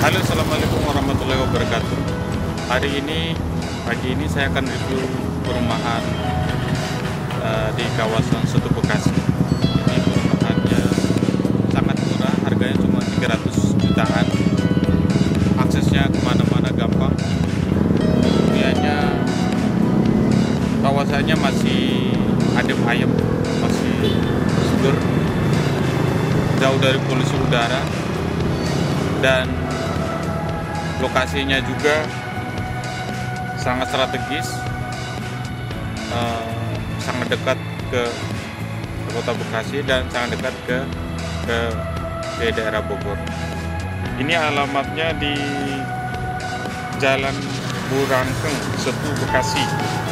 Halo, assalamualaikum warahmatullahi wabarakatuh. Pagi ini saya akan review perumahan di kawasan Setu Bekasi. Ini perumahannya sangat murah, harganya cuma 300 jutaan. Aksesnya kemana-mana gampang. Kemudiannya kawasannya masih adem ayem, masih seger, jauh dari polusi udara, dan lokasinya juga sangat strategis, sangat dekat ke Kota Bekasi dan sangat dekat ke daerah Bogor. Ini alamatnya di Jalan Burangkeng, Setu Bekasi.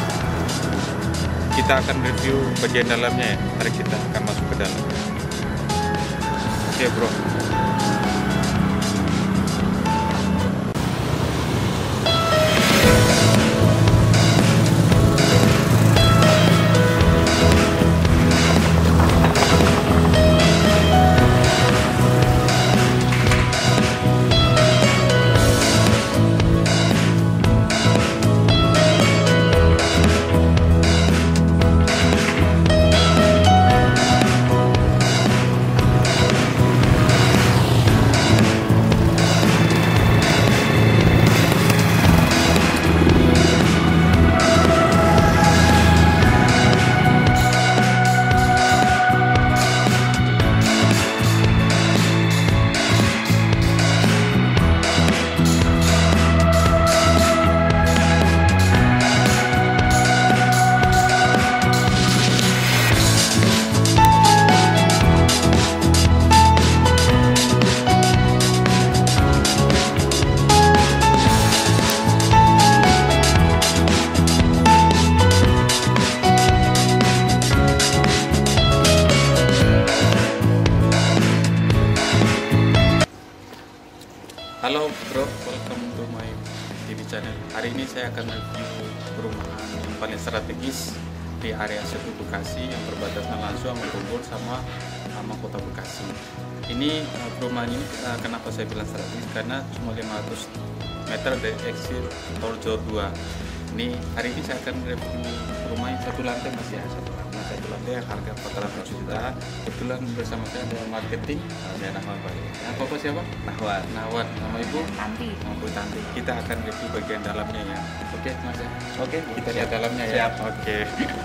Kita akan review bagian dalamnya ya. Mari kita akan masuk ke dalam. Oke bro. Halo bro, welcome to my TV channel. Hari ini saya akan review perumahan yang paling strategis di area Setu Bekasi yang berbatasan langsung sama Bogor sama Kota Bekasi. Ini perumahan ini kenapa saya bilang strategis? Karena cuma 500 meter dari exit Tol Jor 2. Ini hari ini saya akan review rumah yang satu lantai masih ya, satu lantai yang harga 400 juta. Kebetulan bersama saya ada marketing, ada Nahwan Pak. Yang Bapak siapa? Nahwan. Nama Ibu? Tanti. Nama Bu Tanti. Kita akan review bagian dalamnya ya. Oke Mas ya. Oke, kita lihat dalamnya ya. Siap. Oke.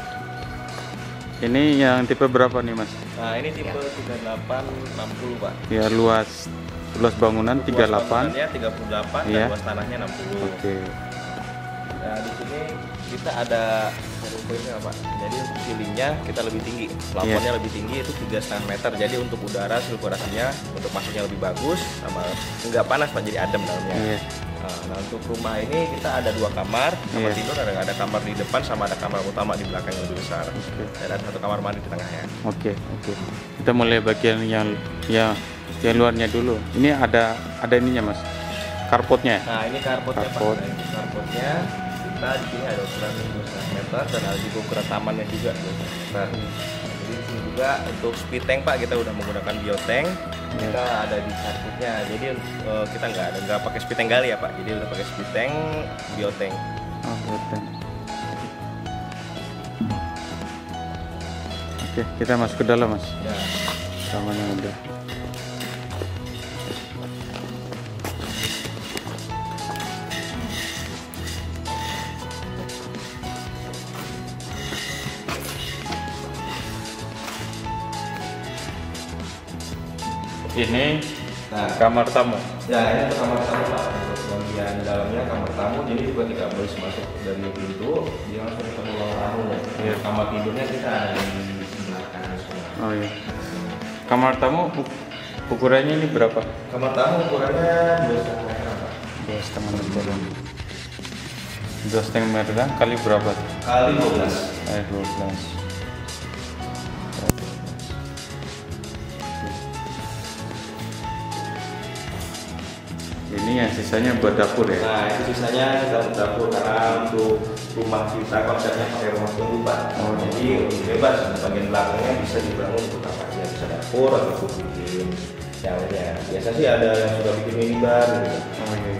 Ini yang tipe berapa nih Mas? Nah ini tipe 3860 Pak. Ya luas bangunan 38. Bangunannya 38 Iya. dan luas tanahnya 60. Oke. Nah di sini kita ada poinnya Pak. Jadi untuk ceilingnya kita lebih tinggi, plafonnya lebih tinggi itu 3,5 meter. Jadi untuk udara sirkulasinya untuk masuknya lebih bagus, sama nggak panas Pak, jadi adem dalamnya. Iya. Nah untuk rumah ini kita ada 2 kamar, kamar Iya. tidur, ada kamar di depan sama ada kamar utama di belakang yang lebih besar. Oke. Dan ada 1 kamar mandi di tengahnya. Oke. Kita mulai bagian yang luarnya dulu. Ini ada ininya Mas. Carportnya. Nah ini carportnya Carport. Pak. Nah, ini carportnya kita di sini ada ukuran 2,5 meter dan ada juga ukuran tamannya juga 2,5 meter. Jadi di sini juga untuk speed tank Pak, kita udah menggunakan biotank. Kita ada di carportnya. Jadi kita nggak pakai speed tank gali ya Pak. Jadi udah pakai speed tank biotank. Oh, betul. Oke, kita masuk ke dalam Mas. Ya. Tamannya udah. Ini kamar tamu. Ya ini untuk kamar tamu Pak. Untuk bagian dalamnya kamar tamu. Jadi juga tidak boleh masuk dari pintu, dia langsung ke ruang tamu. Iya. Kamar tidurnya kita ada di sebelah kanan semua. Oh iya. Kamar tamu ukurannya ini berapa? Kamar tamu ukurannya 2,5 meter Pak. 2,5 meter. 2,5 meter kan? Kali berapa? Kali 12. 12. Ini yang sisanya buat dapur ya? Nah itu sisanya dalam dapur karena untuk rumah kita konsepnya pakai rumah tunggu Pak. Oh, jadi lebih bebas. Bagian belakangnya bisa dibangun untuk apa aja, bisa dapur ataupun bikin Sialnya. Biasa sih ada yang sudah bikin minibar gitu. Oh iya.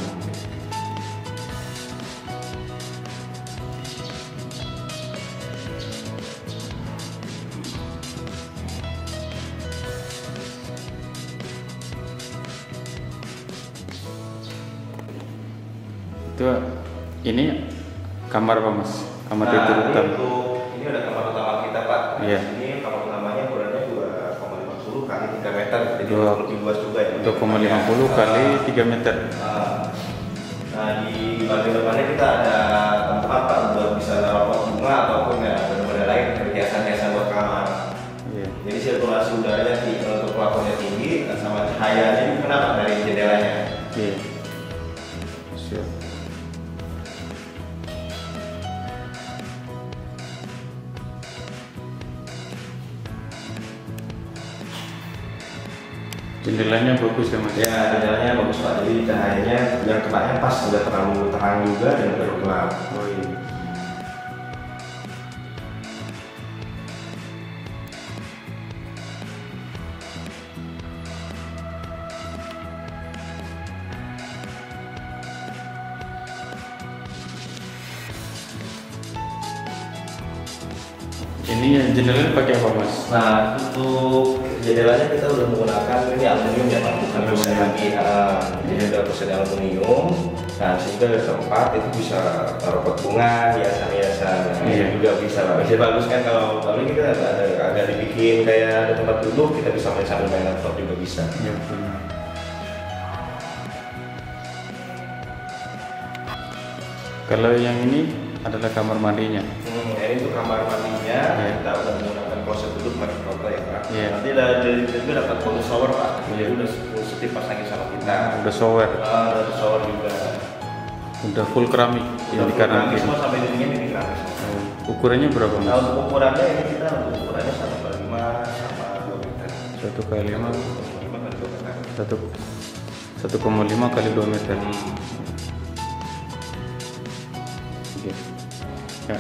Itu ini kamar apa Mas? Kamar tidur Nah, utama. ini ada kamar utama kita Pak. Nah, Iya. Ini kamar utamanya ukurannya 2,50 kali 3 meter, jadi Dua- lebih luas juga ya. 2,50 kali 3 meter. Nah, di bagian depannya kita ada tempat Pak buat bisa naruh pot bunga ataupun ya benda-benda lain hiasan-hiasan buat kamar. Iya. Jadi sirkulasi udaranya untuk plafonnya tinggi, sama cahayanya ini kenapa dari jendelanya. Iya. Siap. Jendelanya bagus ya Mas? Ya, jendelanya bagus Pak. Jadi cahayanya yang kenanya pas, nggak terlalu terang juga dan nggak terlalu gelap. Oh iya. Ini yang jendelanya pakai apa Mas? Nah, untuk jendelanya kita udah menggunakan ini aluminium ya Pak, bukan kusen lagi. Jadi udah kusen aluminium. Nah, sehingga ada tempat itu bisa taruh pot bunga, hiasan-hiasan. Nah, Iya. ini juga bisa Pak. Bisa bagus kan kalau kita ada dibikin kayak ada tempat duduk, kita bisa main sambil main laptop juga bisa. Iya benar. Kalau yang ini adalah kamar mandinya. Ini tuh kamar mandinya. Iya. Kita udah menggunakan kloset duduk pakai cover ya Pak. Iya. Nanti dari juga dapat bonus shower Pak. Jadi Iya. udah full dipasangin sama kita. Udah shower, Ada shower juga. udah full keramik yang di kanan kiri. Semua sampai dindingnya ini keramik semua. Ukurannya berapa Nah, Mas? untuk ukurannya ini kita untuk ukurannya 1,5 sama 2 meter. 1,5 1,5 kali 2 meter. 1,5 kali 2 meter. Oke. Ya.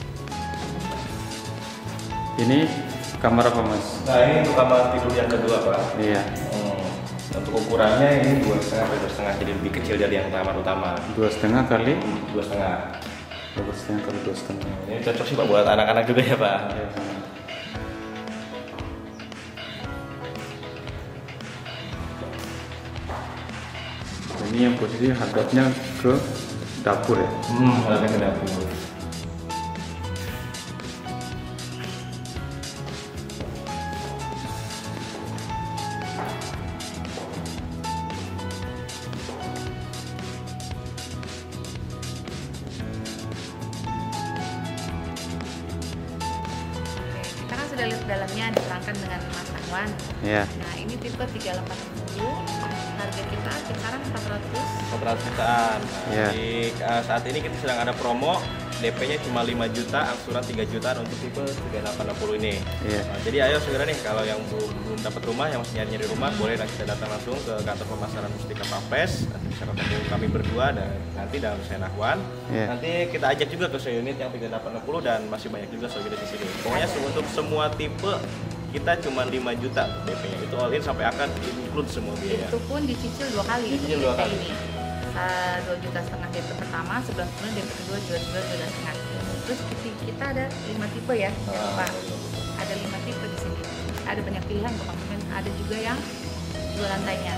Ini kamar apa Mas? Nah, ini untuk kamar tidur yang kedua Pak. Iya. Untuk ukurannya ini 2,5 kali 2,5, jadi lebih kecil dari yang kamar utama. 2,5 kali 2,5. 2,5 kali 2,5. Ini cocok sih Pak buat anak-anak juga ya Pak. Iya. Ini yang posisi hadapnya ke dapur ya. Ada ke dapur. Kita kan sudah lihat dalamnya diterangkan dengan Mas Ahwan. Iya. Nah, ini tipe 3860. Harga kita kisaran 400. 400 jutaan. Nah, Iya. saat ini kita sedang ada promo, DP-nya cuma 5 juta, angsuran 3 jutaan untuk tipe 3860 ini. Iya. Nah, jadi ayo segera nih kalau yang belum dapat rumah, yang masih nyari-nyari rumah, boleh kita datang langsung ke kantor pemasaran Mustika Papes. Nanti bisa ketemu kami berdua dan nanti dalam saya Nahwan. Iya. Nanti kita ajak juga ke show unit yang 3860 dan masih banyak juga show unit di sini. Pokoknya untuk semua tipe kita cuma 5 juta DP-nya. Itu all in sampai akan include semua biaya. Itu pun dicicil 2 kali. Dicicil untuk 2 DP kali. Ini. 2,5 juta DP pertama, 11 bulan DP kedua juga 2,5 juta. Terus kita ada 5 tipe ya, jangan lupa. Ada 5 tipe di sini. Ada banyak pilihan untuk konsumen. Ada juga yang 2 lantainya.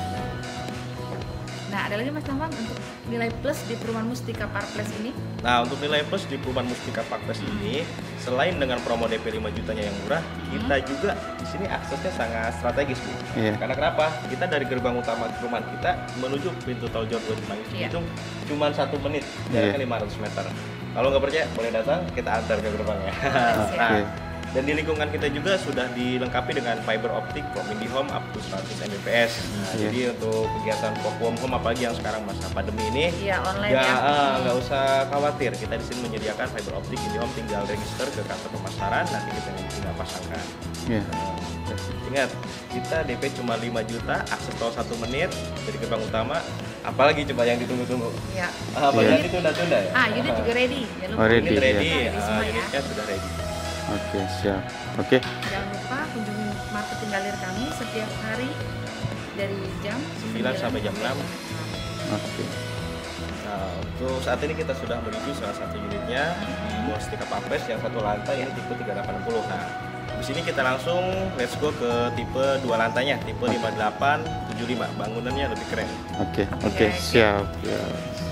Nah, ada lagi Mas Ahwan untuk nilai plus di perumahan Mustika Parkplace ini. Nah, untuk nilai plus di perumahan Mustika Parkplace ini, selain dengan promo DP 5 jutanya yang murah, kita juga di sini aksesnya sangat strategis, Bu. Iya. Karena kenapa? Kita dari gerbang utama perumahan kita menuju pintu tol Jor 2 Cimanggis Iya. itu cuma 1 menit, Iya. jaraknya 500 meter. Kalau nggak percaya, boleh datang, kita antar ke gerbangnya. Oke. Nah, dan di lingkungan kita juga sudah dilengkapi dengan fiber optik from IndiHome up to 100 Mbps. Nah, Iya. jadi untuk kegiatan work from home apalagi yang sekarang masa pandemi ini, Iya, online ya. nggak usah khawatir. Kita di sini menyediakan fiber optik IndiHome, tinggal register ke kantor pemasaran, nanti kita tinggal pasangkan. Iya. Ingat, kita DP cuma 5 juta, akses tol 1 menit dari gerbang utama. Apalagi coba yang ditunggu-tunggu. Ya. Apa Iya. yang ditunda-tunda ya? Unit juga ready. Jangan lupa. Oh, ready, Unit ready, ya. Semua ya. unitnya sudah ready. Oke, siap. Oke. Jangan lupa kunjungi marketing galeri kami setiap hari dari jam 9 sampai jam 6. Oke. Nah, untuk saat ini kita sudah menuju salah satu unitnya di Mustika Pampers yang satu lantai, ini tipe 380. Nah, di sini kita langsung let's go ke tipe 2 lantainya, tipe 5875. Bangunannya lebih keren. Oke, siap ya.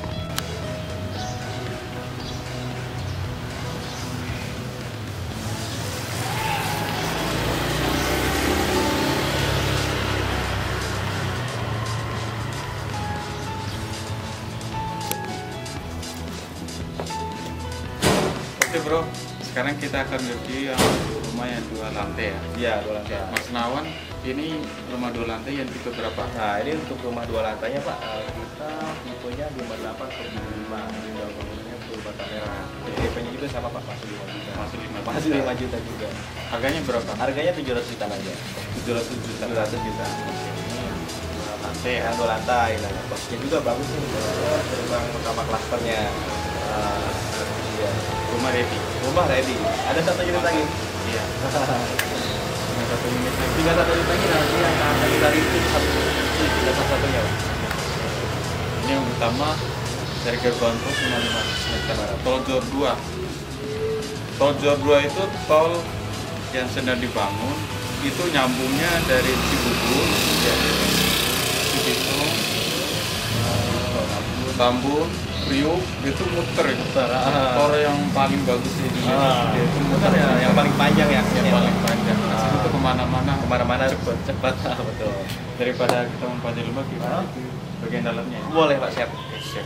Oke bro, sekarang kita akan review yang rumah yang 2 lantai ya. Iya, 2 lantai. Mas Nawan, ini rumah 2 lantai yang tipe berapa? Nah, ini untuk rumah 2 lantainya Pak, kita tipenya 5875. Ini udah bangunannya full bata merah. DP-nya juga sama Pak, masih 5 juta. Masih 5 juta juga. Harganya berapa? Harganya 700 juta aja. 700 juta. 700 juta. Dua lantai ya. 2 lantai. Nah, bosnya juga bagus nih. Terbang utama klasternya. Iya. Rumah ready. Rumah ready. Ada 1 unit lagi. Iya. Cuma 1 unit lagi. Tinggal 1 unit lagi nanti yang tadi dari itu tinggal satu-satunya. Ini yang utama dari gerbang tol 55 meter. Tol Jor 2. Tol Jor 2 itu tol yang sedang dibangun. Itu nyambungnya dari Cibubur, ya, Cibitung, Tambun, Priuk, itu muter itu. Tol yang paling bagus di Indonesia. Itu muter ya, yang paling panjang ya. yang paling panjang. Itu kemana-mana. Kemana-mana cepat. Betul. Daripada kita mempanjang lembah, kita itu bagian dalamnya. Boleh Pak, siap. Siap.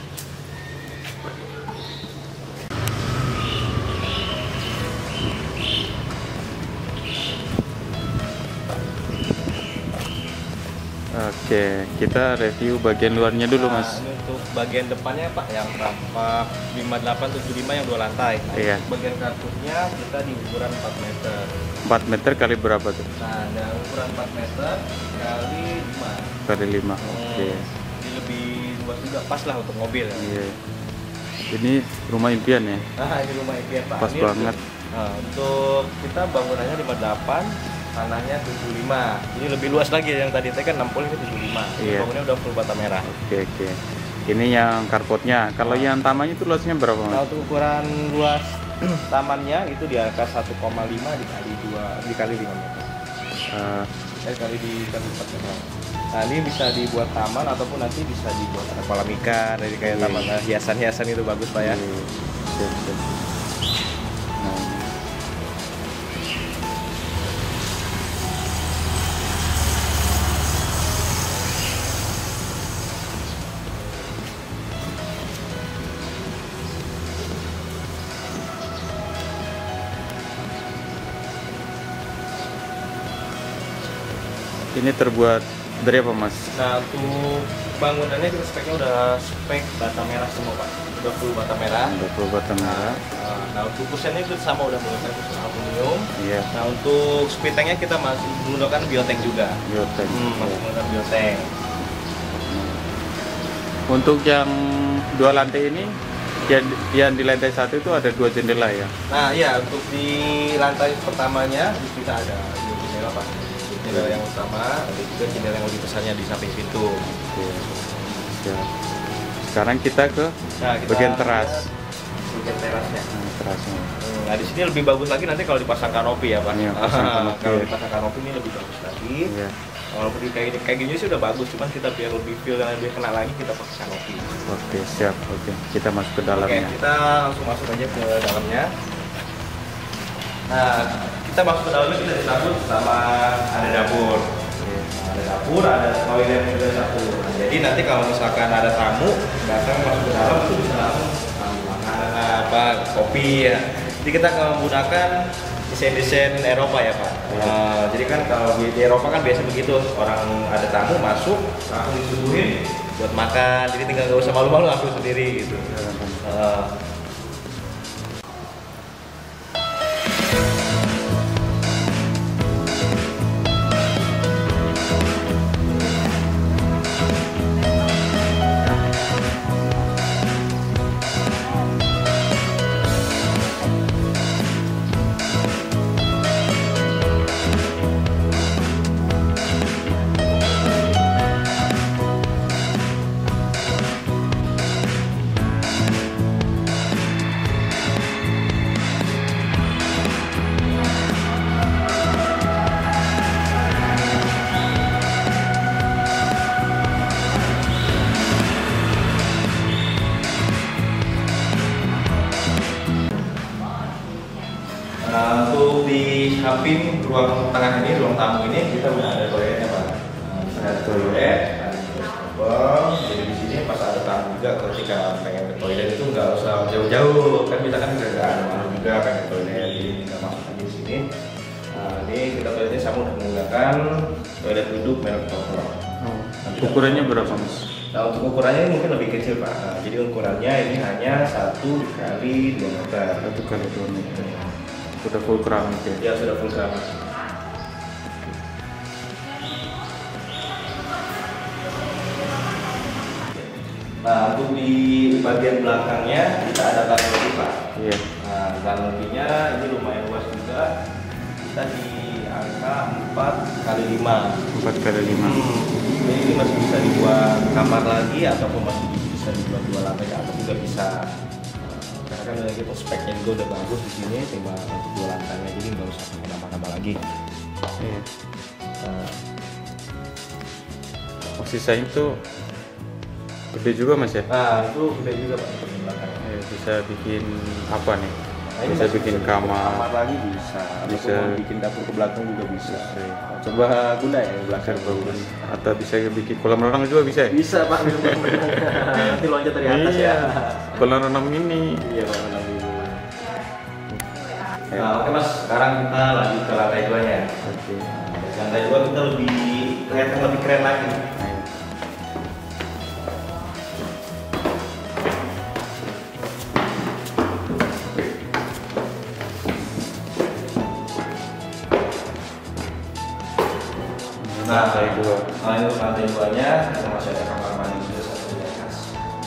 Oke, kita review bagian luarnya dulu, Nah, Mas. ini untuk bagian depannya Pak yang rampak 5875 yang 2 lantai. Nah, Iya. untuk bagian kartusnya kita di ukuran 4 meter. 4 meter kali berapa tuh? Nah, ada ukuran 4 meter kali 5. Kali 5. Oke. Ini lebih luas juga, pas lah untuk mobil. Iya. Ini rumah impian ya. Nah, ini rumah impian Pak. Pas Ini banget. Untuk kita bangunannya 58, tanahnya 75. Ini lebih luas lagi, yang tadi kan 60, ini 75. Iya. Bangunnya udah full bata merah. Oke. Ini yang carportnya. Kalau yang tamannya itu luasnya berapa, Nah, Mas? untuk ukuran luas tamannya itu di angka 1,5 dikali 2 dikali 5 meter. Kali di kali 4 meter. Nah, ini bisa dibuat taman ataupun nanti bisa dibuat ada kolam ikan, jadi kayak taman hiasan-hiasan itu bagus Pak ya. Iya. Siap. Nah, ini terbuat dari apa, Mas? Nah, untuk bangunannya kita speknya udah spek bata merah semua Pak. Udah full bata merah. 20 bata merah. Nah, untuk kusennya itu sama udah menggunakan kusen aluminium. Iya. Nah, untuk speed tanknya kita masih menggunakan biotank juga. Biotank. Masih menggunakan biotank. Untuk yang 2 lantai ini, yang di lantai 1 itu ada 2 jendela ya. Nah, iya, untuk di lantai pertamanya kita ada 2 jendela Pak. Jendela yang utama, ada juga jendela yang lebih besarnya di samping pintu. Oke. Siap. Sekarang kita ke Nah, kita bagian teras. lihat bagian terasnya. Terasnya. Nah, di sini lebih bagus lagi nanti kalau dipasang kanopi ya Pak. Iya, pasang kanopi. Kalau dipasang kanopi ini lebih bagus lagi. Iya. Kalau kayak gini sih udah bagus, cuman kita biar lebih feel dan lebih kena lagi kita pakai kanopi. Oke, siap. Oke, kita masuk ke Oke, dalamnya. kita langsung masuk aja ke dalamnya. Nah, kita masuk ke dalamnya kita disambut sama ada dapur. Nah, ada dapur, ada toilet juga satu. Nah, jadi nanti kalau misalkan ada tamu datang masuk ke dalam itu bisa langsung ambil makanan apa kopi ya. Jadi kita akan menggunakan desain-desain Eropa ya Pak. Jadi kan kalau di Eropa kan biasa begitu, orang ada tamu masuk langsung disuguhin buat makan, jadi tinggal nggak usah malu-malu ambil sendiri gitu. ruang tengah ini, ruang tamu ini kita udah ada toiletnya Pak. Ada toilet, ada lubang. Jadi di sini pas ada tamu juga ketika pengen ke toilet itu nggak usah jauh-jauh. Kan kita kan nggak ada malu juga pengen ke toilet, jadi kita masuk aja di sini. Nah, ini kita toiletnya sama udah menggunakan toilet duduk merek Tokro. Ukurannya berapa Mas? Nah untuk ukurannya ini mungkin lebih kecil Pak. Nah, jadi ukurannya ini hanya 1 kali 2 meter. 1 kali 2 meter. Sudah full keramik ya? Ya sudah full keramik. Nah untuk di bagian belakangnya kita ada kanopi Pak. Iya. Nah kanopinya ini lumayan luas juga. Kita di angka 4 kali 5. 4 kali 5. Jadi ini masih bisa dibuat kamar lagi ataupun masih bisa dibuat 2 lantai ke atas juga bisa. Karena kan dari itu speknya juga udah bagus di sini, tinggal untuk 2 lantainya jadi nggak usah nambah-nambah lagi. Iya. Nah, Oh, sisain tuh gede juga Mas ya? nah itu gede juga Pak untuk di belakangnya. Bisa bikin apa nih? Nah, ini Bisa masih bikin bisa kamar. lagi bisa. Bisa. Ataupun mau bikin dapur ke belakang juga bisa. Bisa. Nah, coba guna ya di belakang Bagus. Atau bisa bikin kolam renang juga bisa ya? Bisa Pak, nanti loncat dari atas Iya. ya. Kolam renang ini. Iya Pak, renang dulu. Nah, oke Mas, sekarang kita lanjut ke lantai 2-nya. Oke. Di lantai 2 kita lebih kelihatan lebih keren lagi. Ayo. Nah, Lantai 2. Nah, itu lantai 2-nya kita masih ada kamar mandi juga satu di atas.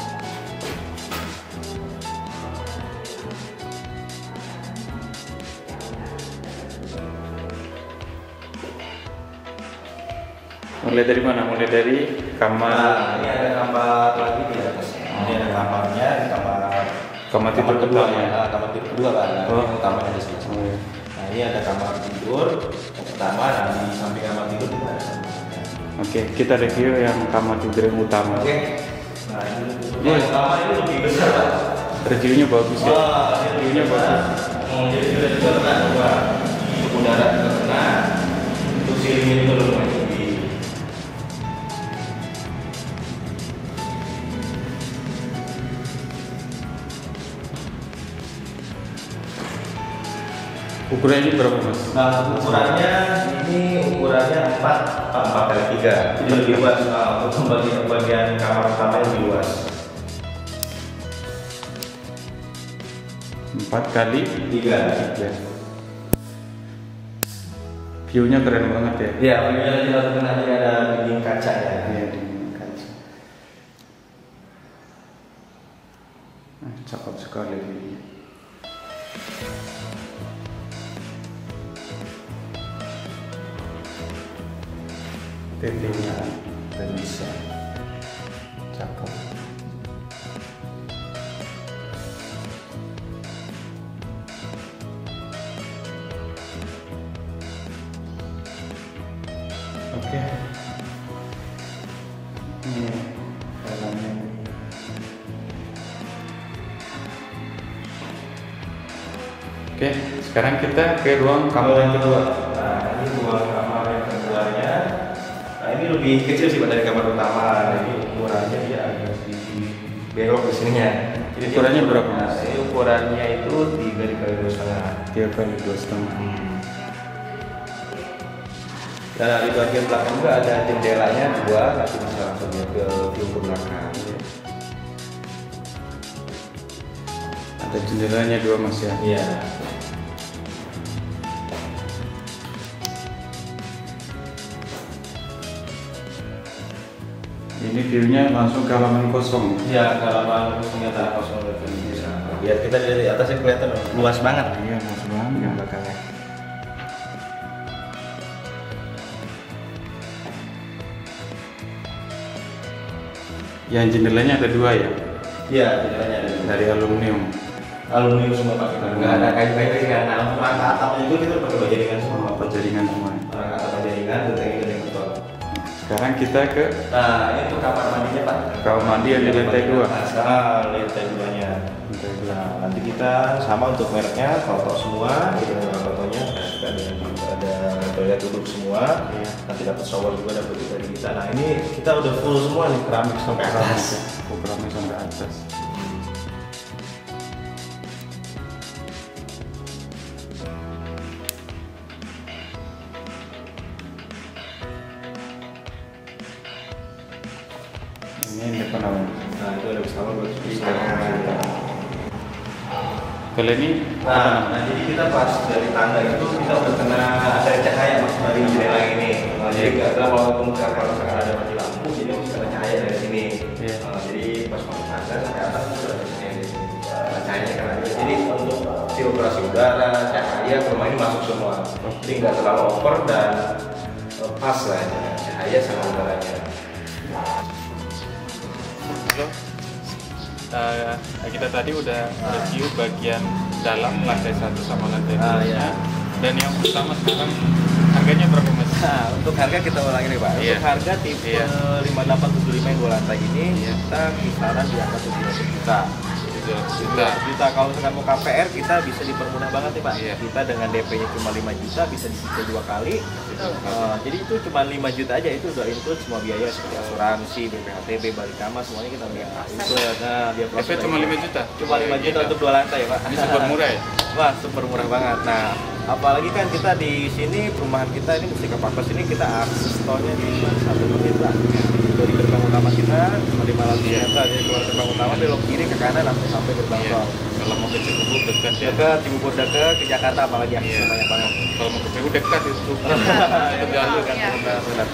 Mulai dari mana? Mulai dari kamar Nah, ini ada kamar lagi di atas. Ini ada kamarnya, ini kamar tidur kedua kedua ya. ya. Nah, kamar tidur kedua kan. Nah, Oh. ini utamanya di sini. Oh, iya. Nah, ini ada kamar tidur yang pertama, nah di samping kamar tidur kita ada kamarnya. Oke, kita review yang kamar tidur yang utama. Oke. Nah, ini Iya. yang utama ini lebih besar Pak. Reviewnya bagus ya. Wah, ini Reviewnya bagus. Jadi sudah juga kena coba untuk udara juga kena, untuk silingnya juga lumayan tinggi. Ukurannya berapa Mas? Nah, ukurannya 4 kali 3. Jadi lebih luas. Nah, untuk bagian kamar utama lebih luas. 4 kali 3. 3. View-nya keren banget ya. Ya, bagian kita kena ada dinding kaca ya. Iya, di kaca. Cakep sekali ini. TV-nya dan bisa cakep. Oke. Ini dalamnya. Oke, sekarang kita ke ruang kamar yang kedua. Nah, ini ruang kamar yang keduanya. Nah, ini lebih kecil sih Pak, dari kamar utama. Jadi ukurannya dia agak sedikit belok ke sininya. Jadi Ukurannya dia- berapa, Nah, Mas? ini ukurannya itu 3 kali 2,5. 3 kali 2,5. Nah, di bagian belakang juga ada jendelanya 2, nanti bisa langsung lihat ke view ke belakang. Ada jendelanya 2 Mas ya. Iya. Ini view-nya langsung ke halaman kosong. Iya, halaman kosongnya tanah kosong dari bisa. Lihat kita dari atasnya kelihatan luas banget. Iya, luas banget. Yang belakangnya. Yang jendelanya ada 2 ya, Iya, jendelanya ada dari aluminium. aluminium semua Pak, kita nggak ada kayu-kayu sih kan. Nah, untuk rangka atapnya juga kita pakai bajaringan semua. Penjaringan semua. Rangka atap bajaringan, genteng-genteng beton. Sekarang kita ke Nah, ini untuk kamar mandinya Pak. kamar mandi yang di lantai 2. Nah, sekarang lantai 2-nya. Lantai 2. Nah, nanti kita sama untuk mereknya, Toto semua. Kita fotonya, nah, kita ada toilet duduk semua. Nanti dapat shower juga dapat dari kita. Nah ini kita udah full semua nih, keramik sampai atas. Keramik sampai atas. Ini depan apa? Nah itu ada bersama buat speaker. Kalau ini Nah, jadi kita pas dari tangga itu kita udah kena ada cahaya mas dari jendela ini. Nah, jadi nggak kalau misalkan ada mati lampu, jadi mesti kena cahaya dari sini. Jadi pas masuk tangga sampai atas itu udah ada cahaya di sini. Nah, cahayanya kan ada. Jadi untuk sirkulasi udara, cahaya ke rumah ini masuk semua. Jadi nggak terlalu over dan pas lah cahaya sama udaranya. Kita tadi udah review bagian dalam lantai 1 sama lantai 2 Iya. Dan yang utama sekarang harganya berapa mas? Nah, untuk harga kita ulangi nih Pak. Iya. Untuk harga tipe 5875 yang 2 lantai ini kita kisaran di angka 700 juta. 700 juta. Kalau misalkan mau KPR kita bisa dipermudah banget nih Pak. Iya. Kita dengan DP-nya cuma 5 juta bisa dicicil 2 kali. Jadi itu cuma 5 juta aja, itu udah include semua biaya seperti asuransi, BPHTB, balik kamar semuanya kita udah include. Nah, biar DP cuma 5 juta? Cuma 5 juta untuk 2 lantai ya Pak. Ini super murah ya? Wah, super murah banget. Nah, apalagi kan kita di sini perumahan kita ini Mustika Pakpes ini kita akses tolnya di 1 menit Pak. Dari gerbang utama kita cuma 500 meter, jadi keluar gerbang utama belok kiri ke kanan langsung sampai gerbang tol. Kalau mau ke Cibubur dekat ya? Dekat Cibubur dekat ke Jakarta apalagi akses banyak banget. Kalau mau ke PU dekat itu. Itu jalur kan Iya. benar.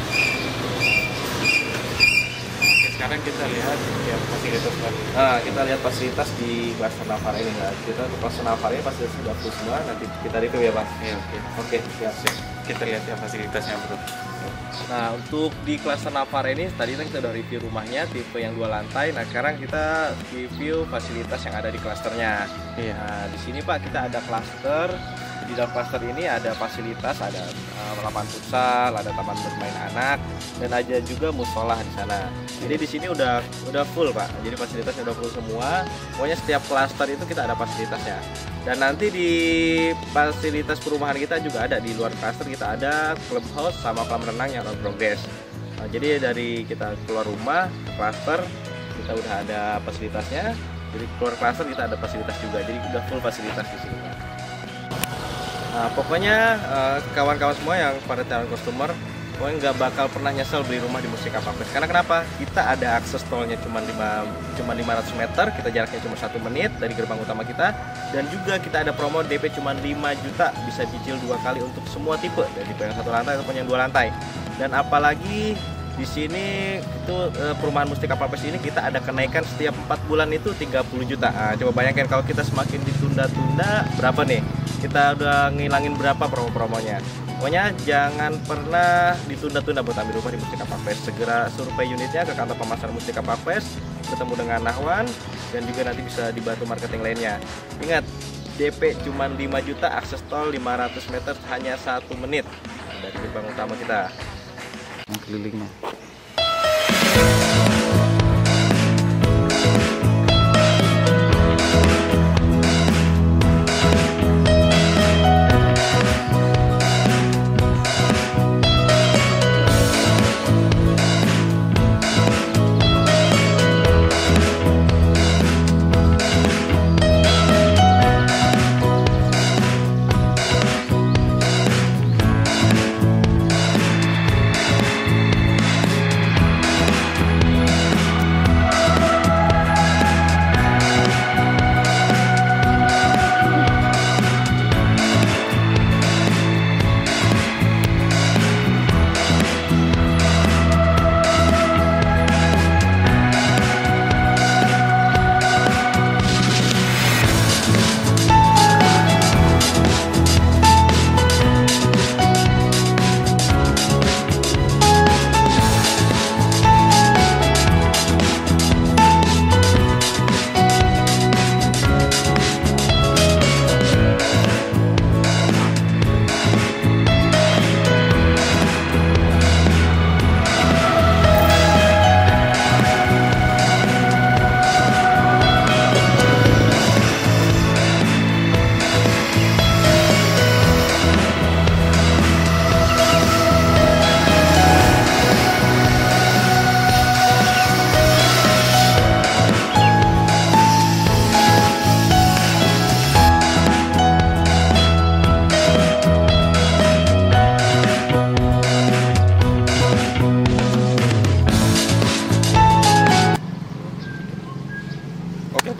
Oke, sekarang kita lihat ya fasilitas baru. Nah, kita lihat fasilitas di Cluster Navara ini Pak. Kita untuk Cluster Navara ini pasti sudah full semua, nanti kita review ya Pak. Iya, oke. Oke, siap. Kita lihat ya fasilitasnya bro. Nah, untuk di Cluster Navara ini tadi kan kita udah review rumahnya tipe yang 2 lantai. Nah, sekarang kita review fasilitas yang ada di klasternya. Iya. Nah, di sini Pak kita ada klaster. Di dalam klaster ini ada fasilitas, ada lapangan futsal, ada taman bermain anak, dan ada juga musola di sana. Jadi di sini udah full Pak. Jadi fasilitasnya udah full semua. Pokoknya setiap klaster itu kita ada fasilitasnya. Dan nanti di fasilitas perumahan kita juga ada, di luar klaster kita ada clubhouse sama kolam renang yang on progress. Nah, jadi dari kita keluar rumah ke klaster kita udah ada fasilitasnya. Jadi keluar klaster kita ada fasilitas juga. Jadi udah full fasilitas di sini Pak. Nah, pokoknya kawan-kawan semua yang pada calon customer pokoknya nggak bakal pernah nyesel beli rumah di Mustika Pakpes. Karena kenapa? Kita ada akses tolnya cuma 500 meter, kita jaraknya cuma 1 menit dari gerbang utama kita, dan juga kita ada promo DP cuma 5 juta bisa cicil 2 kali untuk semua tipe, dari tipe yang 1 lantai ataupun yang 2 lantai. Dan apalagi di sini itu perumahan Mustika Pakpes ini kita ada kenaikan setiap 4 bulan itu 30 juta. Nah, coba bayangkan kalau kita semakin ditunda-tunda berapa nih? Kita udah ngilangin berapa promo-promonya. Pokoknya jangan pernah ditunda-tunda buat ambil rumah di Mustika Pakpes. Segera survei unitnya ke kantor pemasaran Mustika Pakpes, bertemu dengan Nahwan, dan juga nanti bisa dibantu marketing lainnya. Ingat, DP cuma 5 juta, akses tol 500 meter hanya 1 menit dari gerbang utama kita. Yang kelilingnya.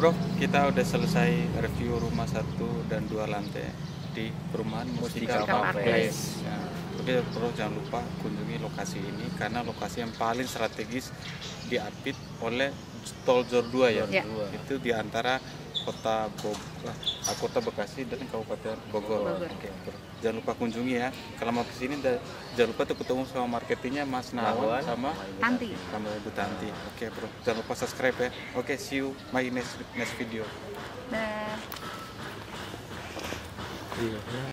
bro, kita udah selesai review rumah 1 dan 2 lantai di perumahan Mustika Mustika Park Park Place. Nah, oke bro, jangan lupa kunjungi lokasi ini karena lokasi yang paling strategis diapit oleh Tol Jor 2 ya. Ya. Itu di antara kota Bekasi dan Kabupaten Bogor. Bogor. Oke, bro. Jangan lupa kunjungi ya. Kalau mau kesini jangan lupa tuh ketemu sama marketingnya Mas Nawan sama Tanti. Ibu Tanti. Oke bro, jangan lupa subscribe ya. Oke, see you my next video. Dah. Iya.